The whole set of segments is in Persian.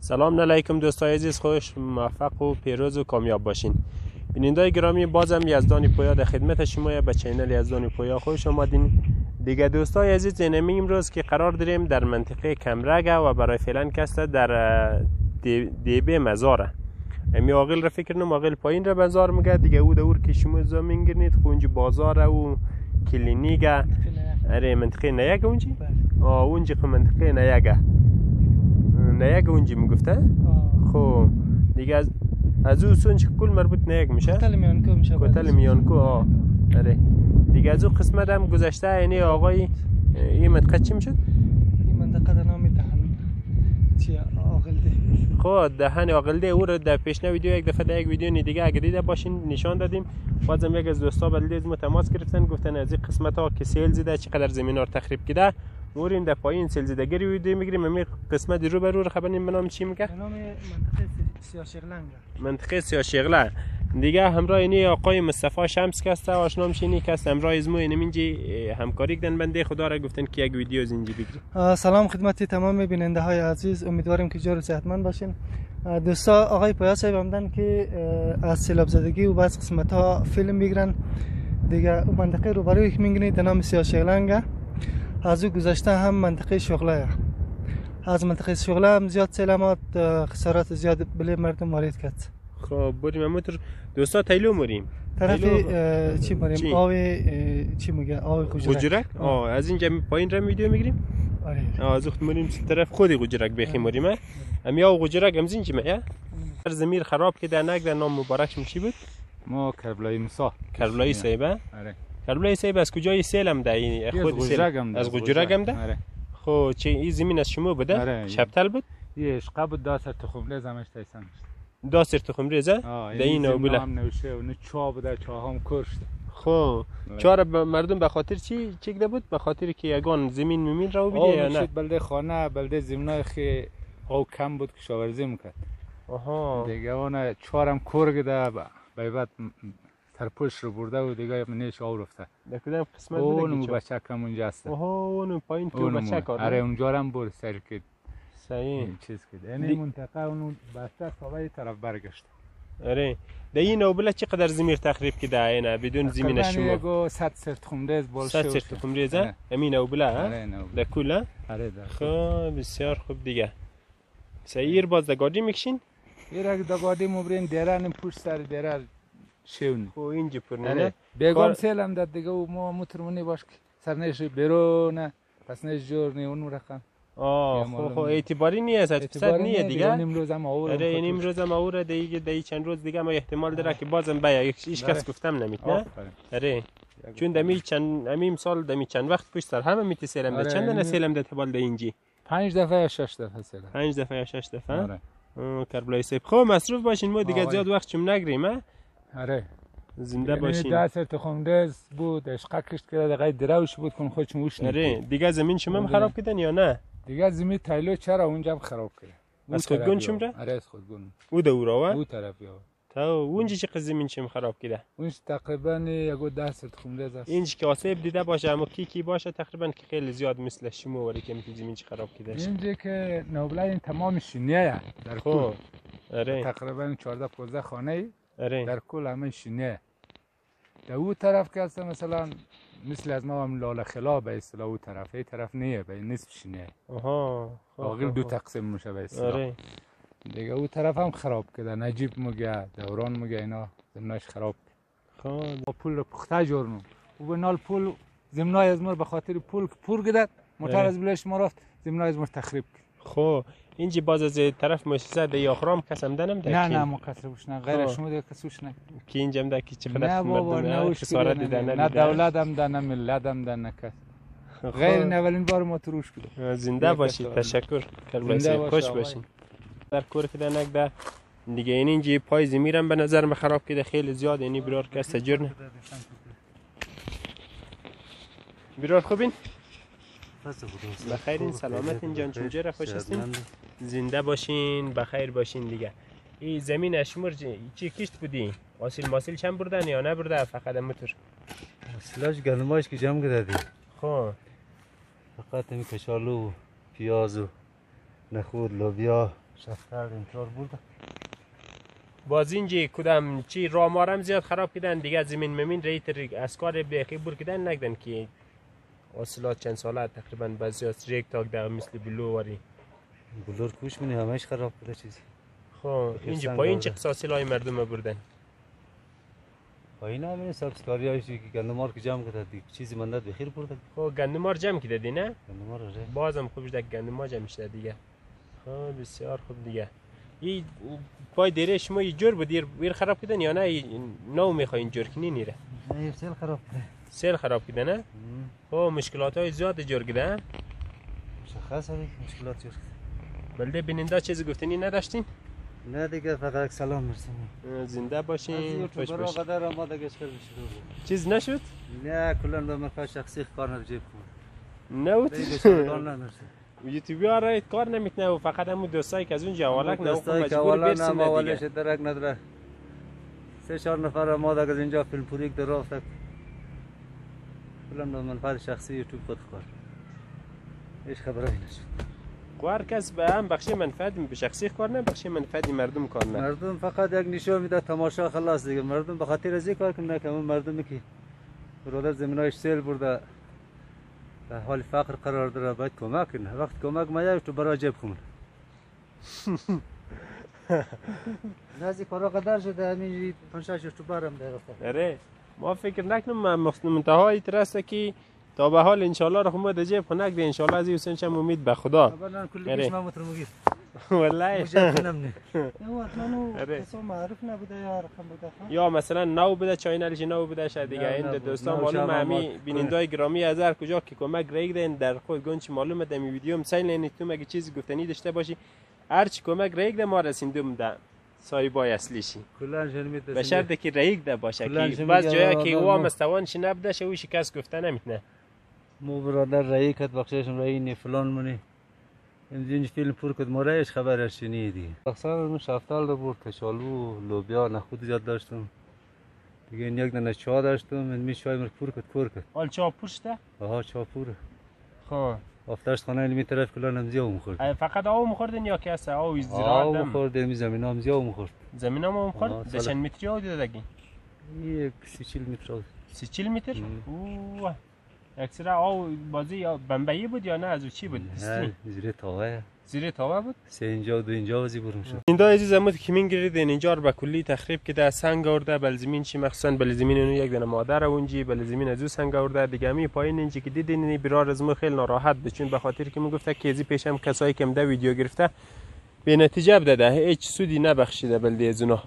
سلام علیکم دوستای عزیز، خوش موفق و پیروز و کامیاب باشین. بینندای گرامی، بازم یزدانی پویا در خدمت شما به چینل یزدانی پویا خوش آمدین. دیگه دوستای عزیز، اینمی امروز که قرار داریم در منطقه کمرگه و برای فعلا کسته در دیبه مزاره. امی آقل را فکر نم آقل پایین را بازار میگه دیگه، او دور که شما زمین گرنید خونج بازار و کلینیگه. اره منطقه نیگه اونجی؟ اونجی خو منطقه نیگه اونجی میگفته؟ خب دیگه از او سونج کل مربوط نیگ میشه؟ کوتل میانکو میشه. کوتل میانکو. اره دیگه از او قسمت هم گذشته. یعنی آقای این منطقه چی میشد؟ این منطقه در نام دهن چی آقلده. خب دهن آقلده. او رو در پیشنه ویدیو یک دفعه در یک ویدیو دیگه اگه دیده باشین نشان دادیم. بازم یک از دوستا بلدیز ما تماس گرفتن، گفتن از این قسمت ها که سیل زده چقدر زمین ها تخریب کرده، موریم در پایین سیل زدگی ویدیو میگیریم. همین قسمت رو به رو خبر نیم به نام چی میگه؟ به نام منطقه سیاه‌شغله. منطقه سیاه‌شغله. دیگه همراه اینی آقای مصطفی شمس کسته آشنا میشینی کس همراه از ما اینجی همکاری کردن. بنده خدا را گفتن که یک ویدیو از اینجی بگیریم. سلام خدمت تمام بیننده های عزیز، امیدواریم که جور و صحتمند باشین. دوستا آقای پویا صاحب آمدن که از سیلاب زدگی و بعض قسمت ها فیلم بگیرن. دیگه منطقه روبروی که میگنید در نام سیاه‌شغله. از او گذشته هم منطقه شغله. از منطقه شغله هم زیاد سیلامات خسارات زیاد بله مردم وارد کرد. خب بریم همونطور دوستا تیلو مریم. طرف چی مریم؟ آوی چی میگه؟ آوی گوجرک. از اینجا پایین را ویدیو میگیریم. آره. از وقت مریم طرف خودی گوجرک بخیم مریم. امیا گوجرک هم زین چی میگه؟ زمین خراب که در نگ در نام مبارک میشی بود. ما کربلایی موسی. کربلایی صاحب. آره. کربلایی صاحب از کجای سیلم ده؟ خود سیلم. از گوجرک ده. آره. خب چه این زمین از شما بوده؟ آره. شبتل بود؟ یه عشقه بود داستر تخمریز همش تایسن. داستر تخمریزه؟ ده این نوبله. هم نوشه و نه چا بوده، چا هم کشته. خب چهار مردم به خاطر چی چیکده بود؟ به خاطر که یگان زمین میمین رو بیده یا نه؟ بلده خانه بلده زمینای خی او کم بود که شاورزی میکرد. آها. دیگه اون چهارم کورگده بعد ترپوش رو برده و دیگه منیش آو رفته. در کدام قسمت بوده؟ اون بچه کم اونجا است. اون پایین تو بچه کار. آره اونجا هم برد سر که صحیح چیز کرد. یعنی منطقه اون بسته سوای طرف برگشت. آره. ده این نوبله چقدر زمین تخریب کرده اینا بدون زمین شما؟ تقریبا 100 سر تخمریز بالشه. 100 سر تخمریزه؟ همین نوبله ها؟ آره نوبله. ده کله؟ آره ده. خب بسیار خوب دیگه. سیر باز دگادی میکشین؟ یه دگادی مبرین دیران پشت سر دیران شون. خب اینجا پرنه. آره. بیگم سیلم داد دیگه و ما مترمونی باش که سرنش بیرونه پس نش جور نی اون رقم. خب اعتباری نیست، اعتبار نیه دیگه. امروز هم آور. آره این امروز هم آور دیگه چند روز دیگه ما احتمال داره که بازم بیا هیچ کس گفتم نمیت نه. آره چون امیم سال دمی چند وقت پشت سر همه میت سیلم ده. چند نه سیلم ده تبال ده اینجی 5 دفعه یا 6 دفعه سیلم. 5 دفعه یا 6 دفعه. آره. کربلایی صاحب خب مصروف باشین، ما دیگه زیاد وقت چم نگیریم. آره زنده باشین. دست تخمریز بود، عشقه کشت کرده دقیق دروش بود کن خودش موش. آره دیگه زمین شما خراب کردن یا نه؟ دیگه زمین تایلو چرا اونجا هم خراب کرد. از خودگون شمره؟ آره از خودگون. او دورا و؟ او طرف یا. تا اونجا چه زمین شم خراب کرده؟ اونج تقریبا یگو 10 سر تخمریز است. اینج که آسیب دیده باشه اما کی باشه تقریبا که خیلی زیاد مثل شما ولی که میتونی زمین خراب کرده. اینجا که نوبله این تمام شینیه در کل. آره تقریبا 14 15 خانه آره در کل همه شینیه. در او طرف که هست مثلا مثل از ما هم لاله خلا به اصطلاح او طرف، این طرف نیه به نصف شینه. آها. باقی دو تقسیم میشه به اصطلاح. آره. دیگه او طرف هم خراب کرده، نجیب میگه، دوران میگه اینا زمیناش خراب کرد. خب پول رو پخته جورنو. او به نال پول زمینای از ما به خاطر پول پور گداد، موتور از بلش ما رفت، زمینای از ما تخریب کرد. خب اینجا باز از طرف مؤسسه ده آخرام کسم دنم ده. نه ما کسبش نه، غیر شما دیگه کسوش نه. کی اینجا ده کی چقدر نه بابا نه خسارت دیدن نه دولت هم ده نه ملت هم ده نه کس. غیر اولین بار ما تروش کرد. زنده باشید، تشکر. کربلایی خوش باشین. در کور که ده نک ده دیگه اینجا پای زمیرم به نظر من خراب کرده خیلی زیاد، یعنی برار کس تجر نه. برار خوبین؟ بخیرین، سلامتین جان، چونجا خوش هستین؟ زنده باشین، بخیر باشین دیگه. این زمین اشمور چی کشت بودی؟ حاصل چند بردن یا نه برده فقط موتور؟ حاصلش گندماش که جمع کردی. خب فقط می کشالو، پیاز و نخود، لوبیا، شفتر اینطور بود. باز اینجا کدام چی رامارم زیاد خراب کردن دیگه زمین ممین ریتر اسکار بیخی بور کردن نگدن که اصلات چند ساله تقریبا بعضی از ریک تاک در مثل بلو واری بلور کوش منی همش خراب بوده چیزی. خب اینجا پایین چه قصاصی لای مردم بردن پایین همین سبزکاری هایشی که گندمار که جمع کرده دیگه چیزی مندد بخیر برده. خب گندمار جمع کرده دی نه؟ گندمار ره بازم خوبش در گندمار جمع شده دیگه. خب بسیار خوب دیگه. این پای دیره شما یه جور بود ویر خراب کردن یا نه نو میخواین جور کنی نیره؟ نه سیل خراب کرده. سیل خراب کرده نه؟ خب مشکلات های زیاد جور کرده؟ مشخص هست مشکلات جور. بلده بیننده چیزی گفتنی نداشتین؟ نه دیگه فقط سلام مرسیم. زنده باشین خوش باشین. قدر آماده شده بود. چیز نشد؟ نه کلا به من شخصی کار نجیب کن. نه بود. نه یوتیوبی ها را کار نمیتونه و فقط همون دوستایی که از اون جوالک نه مجبور برسونه دیگه. درک نداره. 3-4 نفر آماده از اینجا فیلم پوریک در رفت. کلا به منفعت شخصی یوتیوب خود کار. هیچ خبری نشد. هر کس به هم بخش منفعت به شخصی کار نه بخش منفعت مردم کار نه. مردم فقط یک نشون میده تماشا خلاص دیگه. مردم به خاطر از کار کنه که مردمی که برادر زمینای سیل برده در حال فقر قرار داره باید کمک کنه. وقت کمک میاد تو برای جیب خون. نزدیک کارا قدر شده همین 5-6 اکتبر هم در اره ما فکر نکنم منتهای ترسته که تا به حال انشالله رو خود جیب خونک ده انشالله از حسین شم امید به خدا. خبران کلیش ما مترمگیر. والله. مجاب نمونه. یا اصلا کسا معروف نبوده یا رقم بوده. یا مثلا نو بوده چاینلش نو بوده شاید دیگه این دوستان معلومه همی بینندای گرامی از هر کجا که کمک ریگ دین در خود گونچ معلومه دمی ویدیو مثلا تو مگه چیزی گفتنی داشته باشی هر چی کمک ریگ ده ما رسیدیم ده سایبای اصلیشی به شرطی که ریگ ده باشه که بعض جایی که او مستوانش نبوده شه او شکست گفته نمیتونه. مو برادر رایی کد بخششم رایی نی فلان منی این فیلم پور کد مرایش خبرش نیدی اصلا من شفتال رو برد کشالو لوبیا نخود زیاد داشتم دیگه این یک دانه چا داشتم من میشوای مر پور کد کور کد حال چا پورشته؟ آها چا پوره خب افتاش خانه علمی طرف کلا نمزیو میخورد فقط آو میخوردن یا کاسه آو زراعت آو میخورد می زمین هم زیو میخورد زمین هم میخورد دشن متری آو دیده دگی یک 30 متر 30 متر اوه اکثرا آو بازی یا بمبئی بود یا نه از چی بود؟ نه زیر تاوه. زیر تاوه بود؟ سه اینجا و دو اینجا وزی برم شد. اینجا عزیز امود که من گرید اینجا رو به کلی تخریب کرده سنگ آورده بل زمین چی مخصوصا بل زمین اون یک دونه مادر اونجی بل زمین از او سنگ آورده دیگه می پایین اینجا که دیدین این برار از ما خیلی ناراحت بود چون به خاطر که من گفته که ازی پیشم کسایی که مده ویدیو گرفته به نتیجه بده هیچ سودی نبخشیده بل از اونا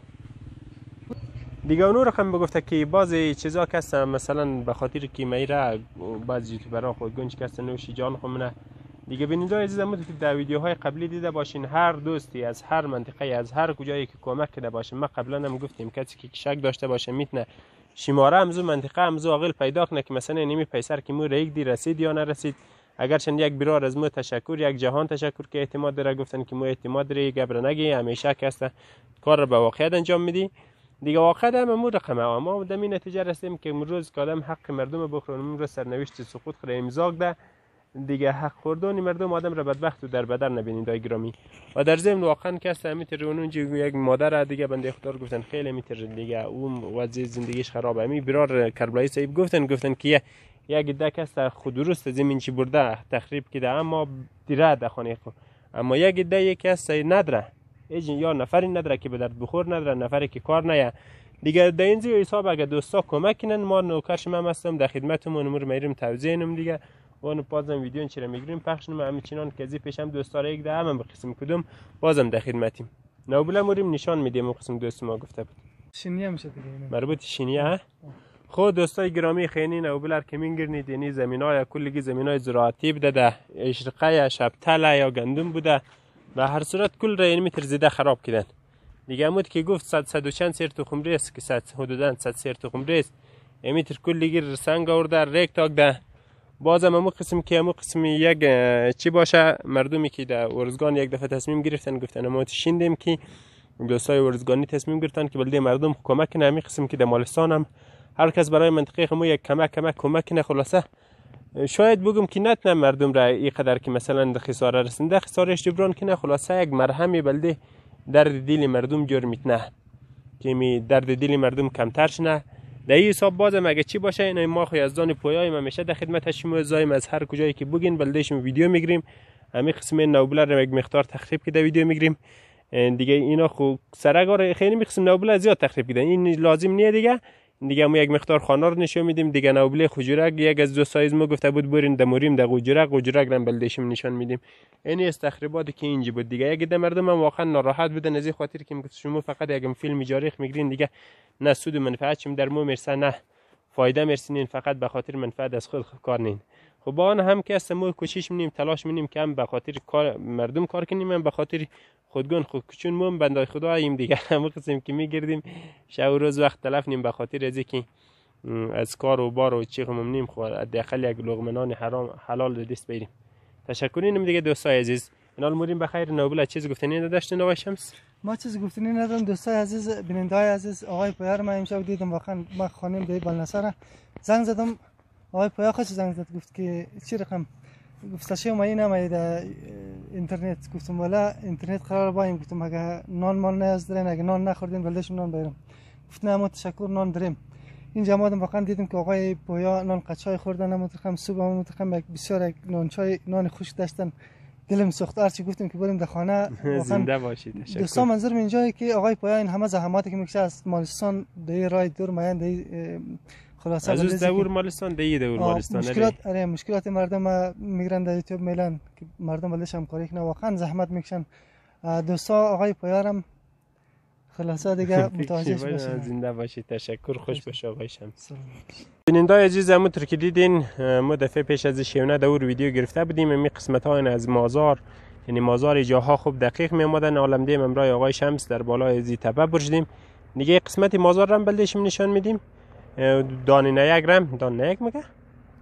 دیگه اونو رقم بگفته که بعضی چیزا کسا مثلا به خاطر که میره بعضی یوتیوبرها خود گنج کسا نوشی جان خمونه دیگه بیننده عزیزم که در ویدیوهای قبلی دیده باشین هر دوستی از هر منطقه از هر کجایی که کمک کرده باشه ما قبلا هم گفتیم کسی که شک داشته باشه میتونه شماره همزو منطقه همزو عاقل پیدا کنه که مثلا نمی پیسر که مو ریگ دی رسید یا نرسید اگرچند یک برار از مو تشکر یک جهان تشکر که اعتماد داره گفتن که مو اعتماد داری گبر نگی همیشه کس کار رو به واقعیت انجام میدی دیگه واقعا هم مو رقمه ما دمی نتیجه رسیدیم که امروز کادم حق مردم بخورن امروز سرنوشت سقوط خره امضا ده دیگه حق خوردن مردم آدم را بدبخت و در بدر نبینید دای گرامی و در ضمن واقعا کس میتر اونجا یک مادر دیگه بنده خدا گفتن خیلی میتر دیگه اون وضع زندگیش خرابه می برار کربلایی صاحب گفتن که یک دکست خود درست زمین چی برده تخریب کرده اما دیره ده خانه خو اما یک دکه کس نداره یا نفری نداره که به درد بخور نداره نفری که کار نه دیگه در این زیر حساب اگه دوستا کمک کنن ما نوکرش من هستم در خدمتمون امور میریم توضیحم دیگه وانو بازم ویدیو چرا میگیریم پخش نم همچنان که از پیشم دوستا یک ده هم به قسم کدوم بازم در خدمتیم نوبلا موریم نشان میدیم اون قسم دوست ما گفته بود شینیه میشه دیگه مربوط شینیه ها خود دوستای گرامی خیلی نوبلر که میگیرنید یعنی زمینای کلی زمینای زراعتی بوده ده اشرقه شبتله یا گندم بوده و هر صورت کل را متر زیده خراب کردن دیگه امود که گفت 100 و چند سیر تخم ریس که 100 حدودا 100 سیر تخم ریس متر کلی گیر سنگ آورده ریک تاک ده بازم همون قسم که همون قسم یک چی باشه مردمی که در ورزگان یک دفعه تصمیم گرفتن گفتن ما شیندیم که دوستای ورزگانی تصمیم گرفتن که بلده مردم کمک کنه همین قسم که در مالستان هم هر کس برای منطقه خمو یک کمک کنه خلاصه شاید بگم که نتنه مردم را اینقدر که مثلا خساره رسنده خسارش جبران کنه، خلاصه یک مرهمی بلده درد دل مردم جور میتنه که می درد دل مردم کمتر شنه. در این حساب بازم اگه چی باشه این ما خو یزدان پویایم همیشه در خدمت شما زایم از هر کجایی که بگین بلده شما ویدیو میگیریم. همین قسم نوبله رو یک مقدار تخریب کده ویدیو میگیریم دیگه. اینا خو سرگار خیلی میخسم نوبله زیاد تخریب کده، این لازم نیه دیگه ما یک مقدار خانه رو نشون میدیم دیگه. نوبله خوجرک یک از دو سایز ما گفته بود برین دموریم در خوجرک رو بلدشم نشان میدیم. این است تخریباتی که اینجا بود دیگه. یک ده مردم هم واقعا ناراحت بودن از این خاطر که میگفت شما فقط یک فیلم جاریخ میگیرین دیگه، نه سود و منفعت چم در مو میرسه نه فایده میرسین، فقط به خاطر منفعت از خود کار نین. خب با آن هم که است ما کوشش می‌کنیم تلاش می‌کنیم که هم به خاطر کار مردم کار کنیم، هم به خاطر خودگان خود چون ما بندای خدا ایم دیگه. هم قسم که می‌گردیم شب و روز وقت تلف نیم به خاطر از اینکه از کار و بار و چی خممنیم خو داخل یک لقمه نان حرام حلال رو دست بیریم. تشکرین دیگه دوستای عزیز. اینال موریم بخیر. نوبل چیز گفتنی نداشتین آقای شمس؟ ما چیز گفتنی ندارم دوستای عزیز، بیننده‌های عزیز. آقای پویا رو من امشب دیدم، واقعا ما خانم دی بلنسر زنگ زدم. آقای پویا خودش زنگ زد گفت که چی رقم، گفت شما ما اینم در اینترنت. گفتم والا اینترنت قرار بایم. گفتم اگه نان مال نیاز دارین، اگه نان نخوردین بلدش نان بیارم. گفت نه ما تشکر نان داریم. اینجا ما واقعا دیدیم که آقای پویا نان قچای خوردن، مترخم صبح مترخم بسیار یک نان چای نان خوش داشتن. دلم سوخت. هرچی گفتیم که بریم در خانه. زنده باشید. تشکر. دوستان منظورم اینجایی که آقای پویا این همه زحماتی که میکشه از مالستان در راه دور میان در خلاصه از دور مالستان در دور مالستان مشکلات مردم میگرن در یوتیوب میلن که مردم بلش همکاری کنه، واقعا زحمت میکشن. دوستا آقای پویا هم خلاصه دیگه متوجه بشین. زنده باشید. تشکر. خوش باش آقای شمس. بیننده‌های عزیز همونطور که دیدین ما دفعه پیش از شیونه دور ویدیو گرفته بودیم. می قسمت ها از مازار، یعنی مازار جاها خوب دقیق می اومدن. عالم دیم امرای آقای شمس در بالای زی تپه برشدیم دیگه. قسمت مازار رو بلدشم نشان میدیم. دانه یک رم دانه یک میگه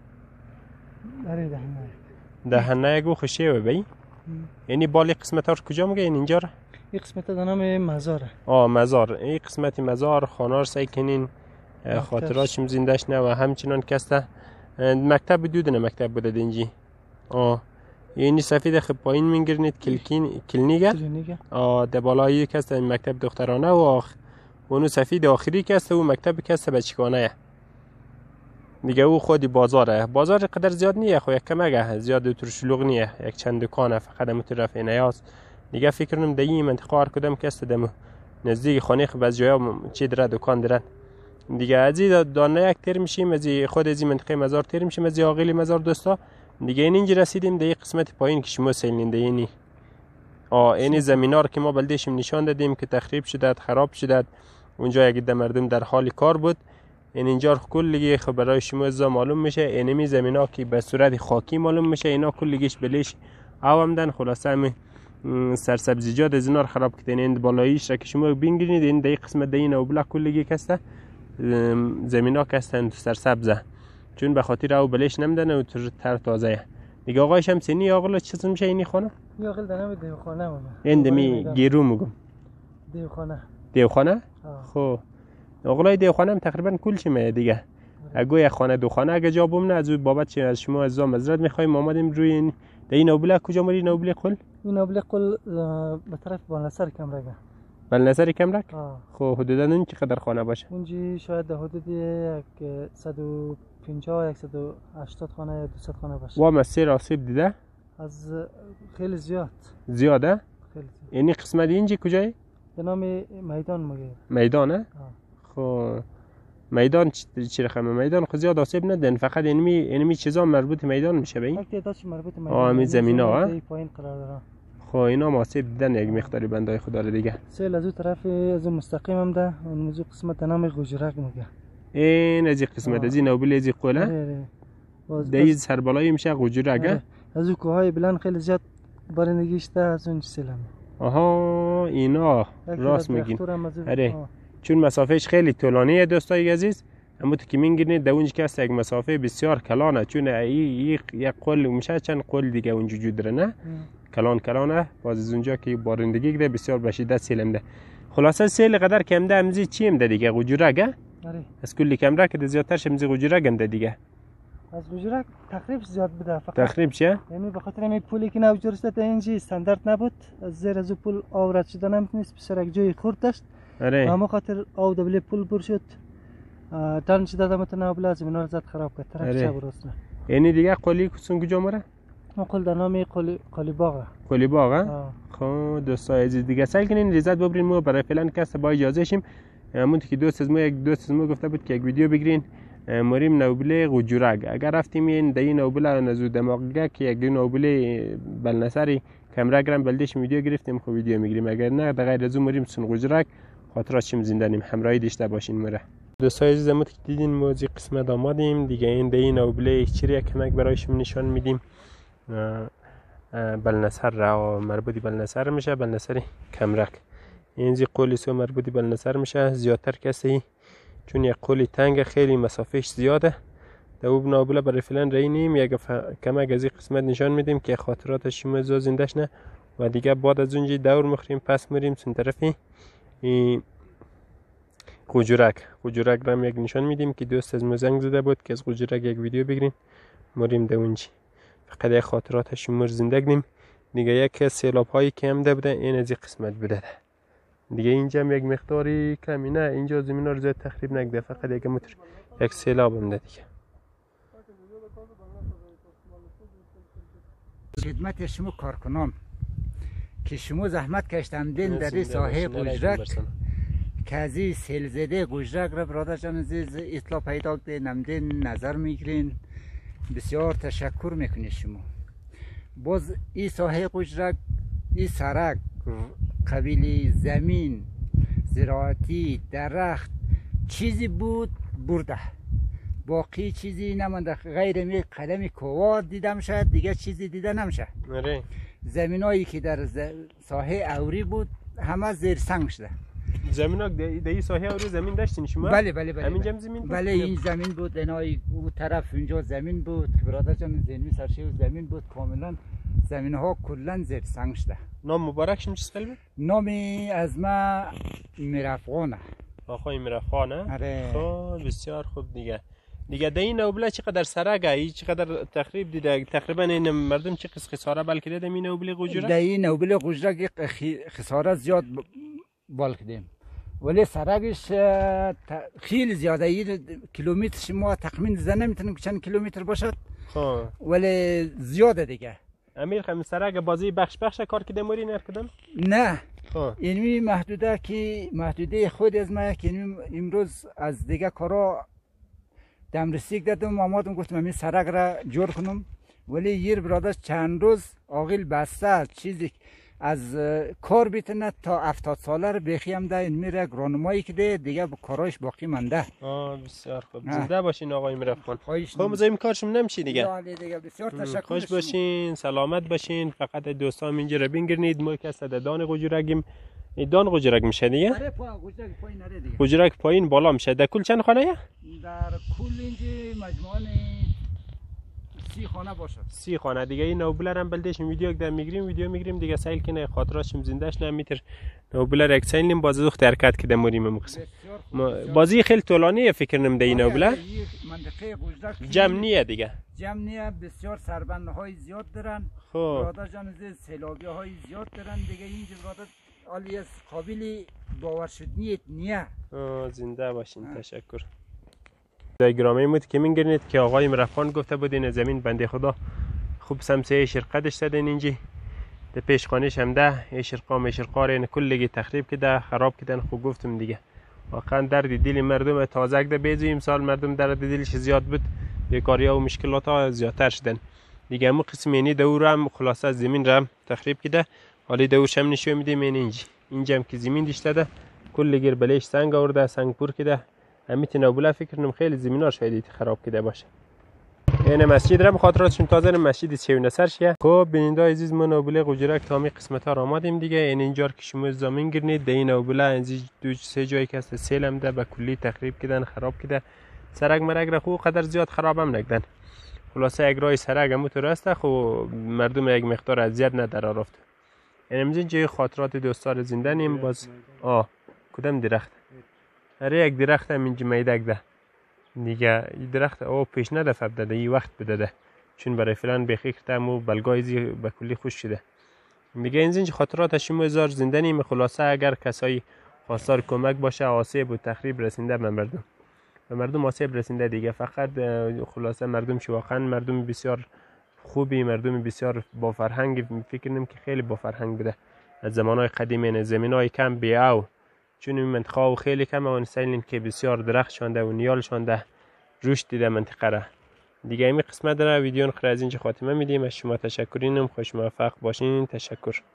دهنه یک خوشی و بی، یعنی بالی قسمت ها کجا میگه؟ این اینجا این قسمت در نام مزاره. مزار. این قسمت مزار خانار سعی کنین خاطراتشم زندهش نه و همچنان کسته مکتب بدودنه مکتب بوده دینجی. یعنی سفید خب پایین میگیرنید کلینیگه ده بالایی کسته این مکتب دخترانه و اونو سفید آخری کسته و مکتب کسته بچگانه دیگه. او خودی بازاره. بازار قدر زیاد نیه خو یک کمگه زیاد ترشلوغ نیه، یک چند دکانه فقط مترف نیاز دیگه. فکر کنم در این منطقه هر کدام کسته دم نزدیک خانه خب از جایا چی داره دکان دارن دیگه. از این دانه یک تیر میشیم، از خود از این منطقه مزار تیر میشیم، از عاقلی مزار دوستا دیگه. اینجا رسیدیم در قسمت پایین که شما سیلین دینی این زمینار که ما بلدشم نشان دادیم که تخریب شده خراب شده. اونجا یک ده مردم در حال کار بود. اینجا کلیگی برای شما از معلوم میشه. اینمی زمینا که به صورت خاکی معلوم میشه، اینا کلیگیش بلیش عوامدن. خلاصه همین سرسبزیجات از اینا خراب کردن. این بالاییش را که شما بینگیرید این در قسمت دین او بلا کلیگی کسته زمینا کستن سرسبزه، چون به خاطر او بلیش نمیدن و تر تازه دیگه. آقای شمسینی آقلا چیز میشه اینی خانه؟ این آقل دنم دیوخانه ماما. این دمی گیرو میگم. دیوخانه؟ خب آقلای دیوخانه هم تقریبا کل چی میه دیگه. اگه یک خانه دو خانه اگه جا بمونه از بابت چی از شما از مزرعت میخوایم آمدیم روی این در این نوبله. کجا مری نوبله قل؟ این نوبله قل به طرف بالنصر کمرک. بالنصر کمرک؟ خب حدودا اون چقدر خانه باشه؟ اونجی شاید در حدود 150 180 خانه یا 200 خانه باشه. و مسیر آسیب دیده؟ از خیلی زیاده؟ خیلی زیاد. یعنی قسمت اینجی کجایی؟ به نام میدان میگه. میدانه؟ خب میدان چی رقمه؟ میدان خود زیاد آسیب ندن، فقط اینمی چیزا مربوط میدان میشه به این؟ تعدادش مربوط میدان. همین زمینا پایین قرار داره. خب اینا آسیب دیدن یک مقداری بندای خدا رو دیگه. سیل از اون طرف از مستقیم هم ده اون موضوع قسمت نام غوجرک میگه. این از قسمت از نوبل از قله دیز سر بالایی میشه غوجرک. از اون کوههای بلند خیلی زیاد بارندگیش ده از اون سیلم. اینا راست میگین. چون مسافهش خیلی طولانیه دوستای عزیز. اما تو که میگینید در اونجا که است یک مسافه بسیار کلانه، چون یک قل میشه چند قل دیگه اونجا وجود داره نه کلانه. باز از اونجا که بارندگی ده بسیار به شدت سیلم ده. خلاصه سیل قدر کم ده امزی چیم ده دیگه غوجرک. از کلی کمره که زیادترش امزی غوجرک ده دیگه. از گوجرک تخریب زیاد بوده فقط. تخریب چیه؟ یعنی به خاطر این پولی که نو جرسته تا اینجا استاندارد نبود، از زیر از پول آب رد شده نمیتونست، بسیار یک جای خورد داشت. آره. همه خاطر آب دبل پول بر شد. تنش داده متنا بلا زمین رو زد خراب کرد. طرف چه برسه. یعنی دیگه قلی کسون کجا مره؟ قل در نام قلی باغ. قلی باغ؟ خب دوستای عزیز دیگه سعی کنین لذت ببرین. ما برای فعلا کس با اجازه شیم. همونطور که دوست از ما گفته بود که یک ویدیو بگیرین مریم نوبله غجورک. اگر رفتیم این دای نوبله نزو دماغه که یک نوبله بلنسری کامرا گرم بلدش ویدیو گرفتیم خب ویدیو میگیریم. اگر نه در غیر از اون مریم سن غجورک خاطراتشم زنده نیم. همراهی داشته باشین مره. دوستای عزیز ما که دیدین ما از قسمت آمدیم دیگه. این دای نوبله چیری کمک برایشون نشان میدیم. بلنسر را مربوطی بلنسر میشه. بلنسری کامرک این زی قولی سو مربوطی بلنسر میشه. زیادتر کسی چون یک قولی تنگ خیلی مسافهش زیاده. دو نوبله برای فعلا رای نیم. یک کمک از این قسمت نشان میدیم که خاطرات شما زندهش نه و دیگه بعد از اونجا دور مخریم پس مریم سن طرفی غجورک را هم یک نشان میدیم که دوست از ما زنگ زده بود که از غجورک یک ویدیو بگیریم. مریم دو اونجا فقط یک خاطرات شما زنده کنیم. دیگه یک سیلاب هایی که هم ده بوده این از این قسمت بوده دیگه. اینجا هم یک مقداری کمی نه. اینجا زمین ها رو زیاد تخریب نکرده فقط یک متر یک سیلاب هم ده دیگه. خدمت شما کارکنان که شما زحمت کشتندین در این ساحه غجرک که از این سیل زده غجرک را برادر جان عزیز اطلاع پیدا کرده نمدین نظر میگیرین. بسیار تشکر میکنی شما. باز این ساحه غجرک این سرک قبیل زمین زراعتی درخت چیزی بود برده باقی چیزی نمانده غیر می قلم کوار دیدم شد دیگه چیزی دیده نمیشه. زمین هایی که در ساحه اوری بود همه زیر سنگ شده. زمین ها در این ساحه اوری زمین داشتین شما؟ بله همینجا زمین بود؟ بله این زمین بود. اینای او طرف اینجا زمین بود که برادر جان زینوی سرشیو زمین بود کاملا. زمین ها کلا زیر سنگ شده. نام مبارک شما چی بود؟ نامی از ما میرافغانه. آقای میرافغانه؟ آره. خب بسیار خوب دیگه. در این نوبله چقدر سرگه چقدر تخریب دیده؟ تقریبا این مردم چه خساره بلکه دیدم این نوبله غجورک؟ در این نوبله غجورک خساره زیاد بالک دیم ولی سرگش خیلی زیاده. این کیلومتر ما تخمین زنه نمیتونیم که چند کیلومتر باشد ولی زیاده دیگه. امیر خم سرگ بازی بخش کار کده موری نکردم؟ نه اینمی محدوده که محدوده خود از ما که امروز از دیگه کارا دمرسیک دادم آمدم گفتم همین سرگ را جور کنم ولی یه برادر چند روز آقیل بسته چیزی از کار بیتونه تا 70 ساله رو بخیم ده این میره گرانمایی که ده دیگه با کارایش باقی منده. بسیار خوب. زنده باشین آقای میرافغان. خب مزایم کارشم نمیشه دیگه. بسیار تشکر. خوش باشین سلامت باشین. فقط دوستان اینجا رو بینگرنید. ما که دان غجورکیم. دان غجورک میشه دیگه؟ آره غجورک پایین نره دیگه. غجورک پایین بالا میشه. در کل چند خانه؟ در کل اینجا مجموعاً 30 خانه باشد. 30 خانه دیگه. این نوبله هم بلدش ویدیو که ویدیو میگیریم دیگه سایل کنه خاطراتشم زندهش نمیتر. نوبله یک سایلیم باز دختر حرکت کده مریم مقصد. بازی خیلی طولانیه فکر نمیده این نوبله. منطقه غجرک جمع نیه دیگه. جمع نیه بسیار سربنده های زیاد دارن. خب برادر جان سیلابی های زیاد دارن دیگه اینجا برادر عالی قابل باور شدنی نیه. زنده باشین. تشکر. در گرامی مود که میگرنید که آقای میرافغان گفته بود این زمین بنده خدا خوب سمسه شرقتش دادن اینجا در پیش خانهش هم ده شرقار این کلگی تخریب کده خراب کردن. خوب گفتم دیگه واقعا درد دل مردم تازه ده بیزو امسال مردم درد دلش زیاد بود. بیکاری ها و مشکلات ها زیادتر شدن دیگه. همون قسم اینی دور هم خلاصه زمین را تخریب کده. حالی دورش هم نشون میدیم اینجا هم که زمین دیشته ده کلگی بلش سنگ آورده سنگ پور کده. همیت نوبله فکر کنم خیلی زمینار شاید خراب کده باشه. این مسجد را خاطراتشون تازه مسجد چیونه سرشه. خب بیننده عزیز ما نوبله غجورک تامی قسمت ها را آمدیم دیگه. این اینجا که شما زمین گرنید در این نوبله اینجا 2-3 جایی که است سیل هم ده به کلی تخریب کردن خراب کده. سرک مرک را خوب قدر زیاد خراب هم نکردن. خلاصه یک راه سرک هم تو راسته خب مردم یک مقدار اذیت نداره رفت. این جای خاطرات دوستان زنده نیم باز کدام درخت. اره یک درخت هم اینجا میدک ده دیگه این درخت او پیش ندفع بده این وقت بده چون برای فعلا بخیر تمو بلگای زی به کلی خوش شده دیگه این زنج خاطرات شما هزار زنده نیم. خلاصه اگر کسایی خواستار کمک باشه آسیب و تخریب رسنده به مردم آسیب رسنده دیگه فقط خلاصه مردم چه واقعا مردم بسیار خوبی مردم بسیار با فرهنگ فکر نیم که خیلی با فرهنگ بوده از زمانهای قدیمی زمینای کم بیاو چون این منطقه خیلی کم و سیلین که بسیار درخت شانده و نیال شانده رشد دیده منطقه را دیگه این قسمت داره ویدیو نخره از اینجا خاتمه میدیم. از شما تشکرینم. خوش موفق باشین. تشکر.